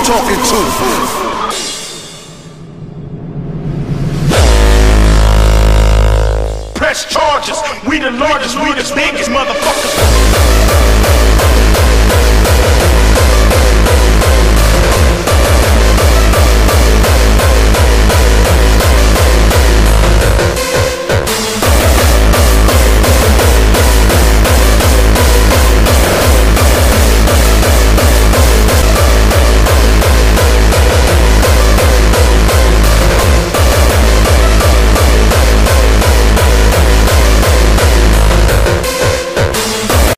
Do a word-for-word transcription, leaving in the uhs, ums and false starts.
talking to? Press charges, we the largest, we the biggest motherfuckers.